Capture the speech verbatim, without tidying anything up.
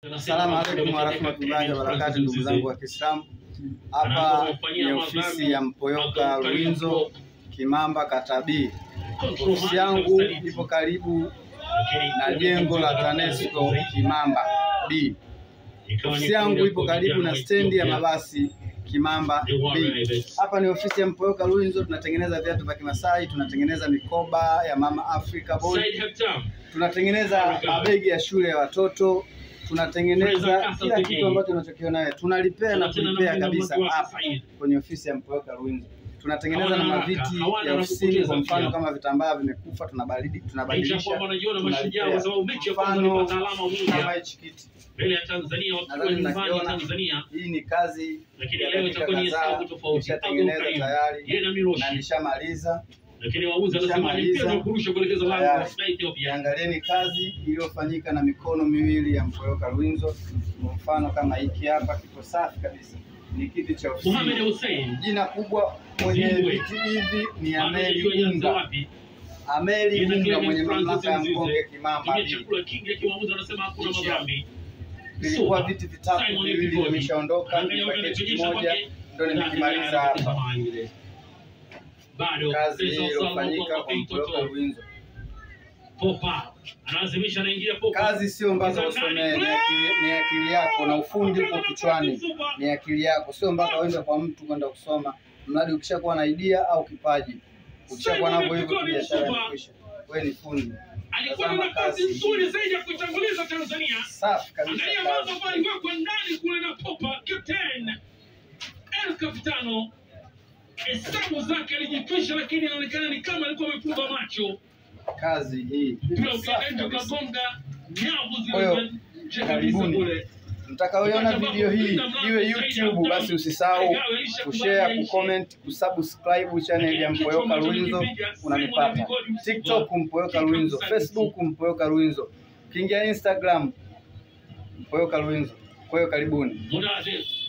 Assalamu alaykum wa rahmatullahi wa barakatuh, ndugu zangu wa Kiislamu. Hapa ni ofisi ya Mpoyoka Ruinzo Kimamba Katabi. Ofisi yangu ipo karibu na jengo la TANESCO Kimamba B. Ofisi yangu ipo karibu na stendi ya mabasi Kimamba B. Hapa ni ofisi ya Mpoyoka Ruinzo. Tunatengeneza viatu vya Kimasai, tunatengeneza mikoba ya Mama Africa Boy, tunatengeneza mabegi ya shule ya watoto, tunatengeneza kila kitu ambacho unachokiona wewe. Tunalipea na kulipea kabisa hapa kwenye ofisi ya Mpoyoka Ruinzo. Tunatengeneza na maviti ya ofisini, kwa mfano kama vitambaa vimekufa tunabadili tunabadilisha. Kama hichi kiti mbele ya Tanzania wakiwa nyumbani Tanzania. Hii ni kazi, lakini leo itakuwa ni hesabu tofauti. Nishatengeneza tayari na nishamaliza. Lakini wauza lazima nipende kurusha kuelekeza lango la Ethiopia. Angalieni kazi iliyofanyika na mikono miwili ya Mpoyoka Ruinzo. Kwa mfano kama hiki hapa kipo safi kabisa. Ni kiti cha ofisi. Mohamed Hussein. Jina kubwa mwenye viti hivi ni Ameli Unga. Ameli Unga mwenye mamlaka ya Mkonge Kimamba. Ni chakula kingi kiwauza anasema hakuna madhambi. Vilikuwa viti vitatu, viwili vimeshaondoka, paketi kimoja ndio nimekimaliza hapa. Bado kazi iliyofanyika kwa Mpoyoka Ruinzo. Popa anazimisha anaingia Popa. Kazi sio mpaka usomee, ni akili, ni akili yako na ufundi uko kichwani. Ni akili yako, sio mpaka uende kwa mtu kwenda kusoma. Mradi ukishakuwa na idea au kipaji, ukishakuwa navyo hivyo biashara inakwisha. Wewe ni fundi. Alikuwa na kazi nzuri zaidi ya kutanguliza Tanzania. Safi kabisa. Angalia mambo ambayo yako ndani kule na Popa captain El Capitano. Hesabu zake alijifisha, lakini inaonekana ni kama alikuwa amefumba macho. Kazi hii ndio kagonga nyavu zile. Karibuni. Mtakaoiona video hii iwe YouTube, basi usisahau kushare, kucomment, kusubscribe channel ya Mpoyoka Ruinzo. Unanipata TikTok Mpoyoka Ruinzo, Facebook Mpoyoka Ruinzo, kiingia Instagram Mpoyoka Ruinzo. Kwa hiyo karibuni.